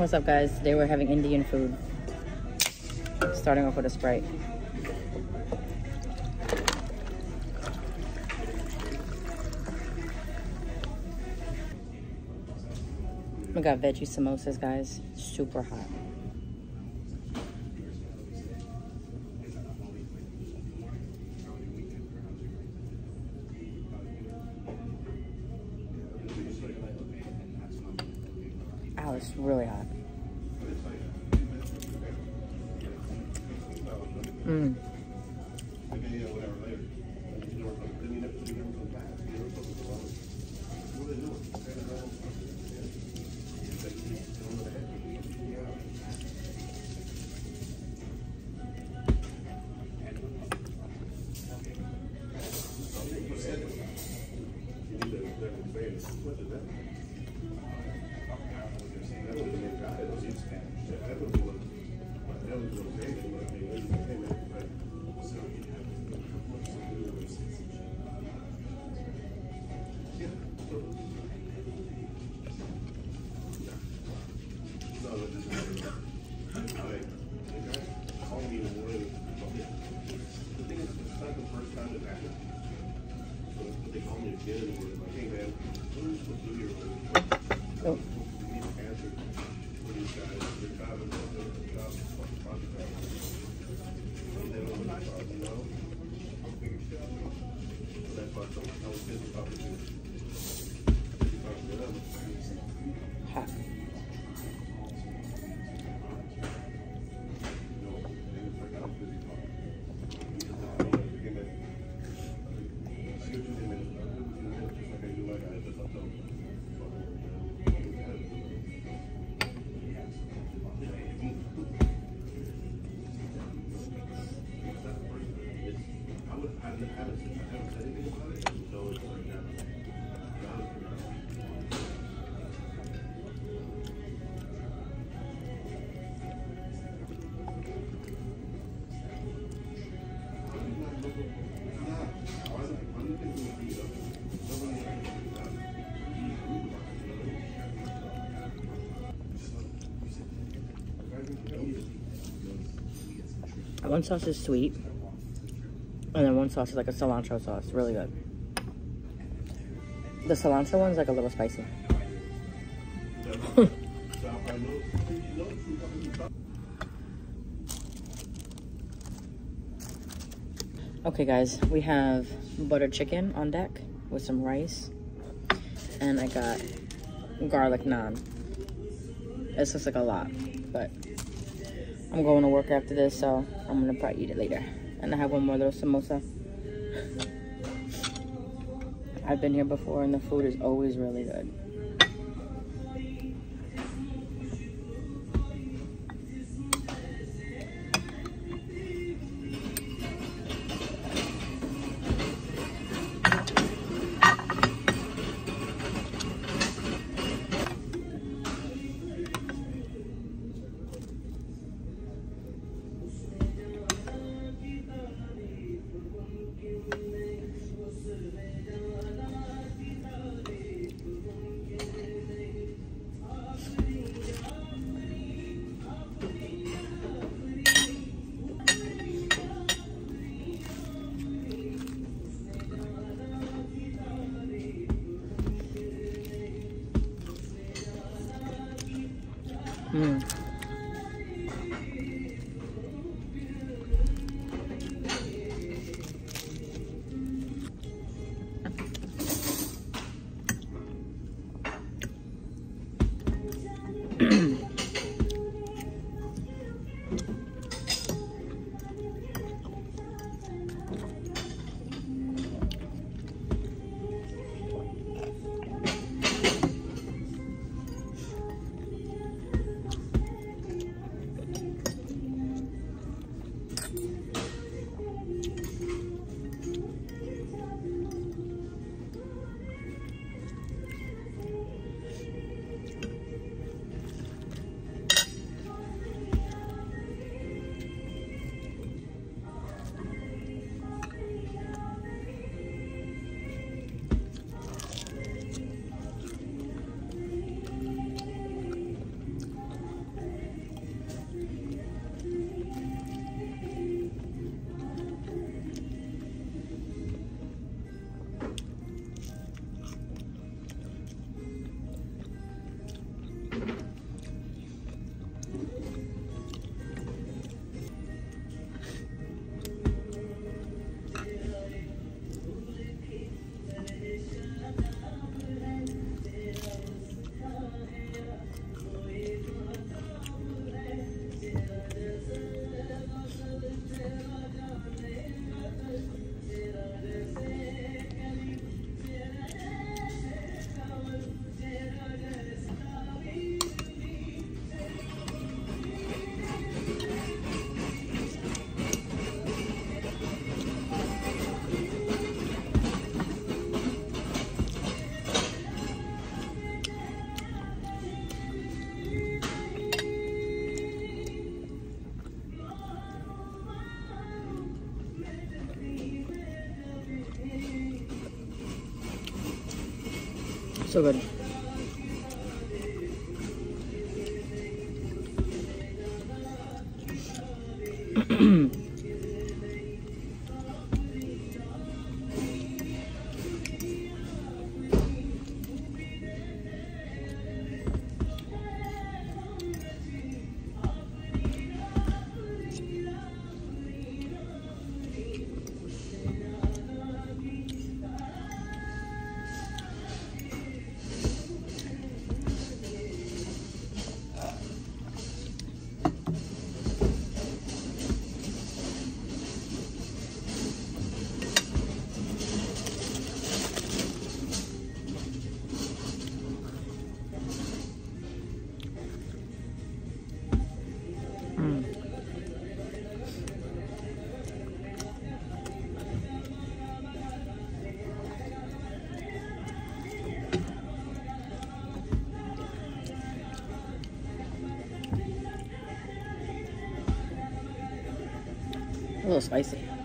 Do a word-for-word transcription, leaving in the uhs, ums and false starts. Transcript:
What's up, guys? Today we're having Indian food. Starting off with a Sprite. We got veggie samosas, guys. Super hot. Oh, it's really hot. Mmm. Oh. Hot. One sauce is sweet, and then one sauce is like a cilantro sauce. Really good. The cilantro one's like a little spicy. Okay, guys, we have butter chicken on deck with some rice, and I got garlic naan. This looks like a lot, but I'm going to work after this, so I'm gonna probably eat it later. And I have one more little samosa. I've been here before, and the food is always really good. Mm. So good. A little spicy.